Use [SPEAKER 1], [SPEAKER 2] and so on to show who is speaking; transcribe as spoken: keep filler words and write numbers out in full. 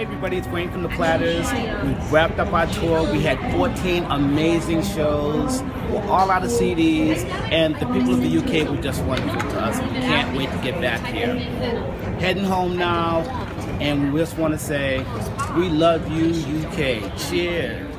[SPEAKER 1] Hey everybody, it's Wayne from the Platters. We wrapped up our tour. We had fourteen amazing shows. We're all out of C Ds, and the people of the U K were just wonderful to us. We can't wait to get back here. Heading home now, and we just want to say, we love you, U K. Cheers.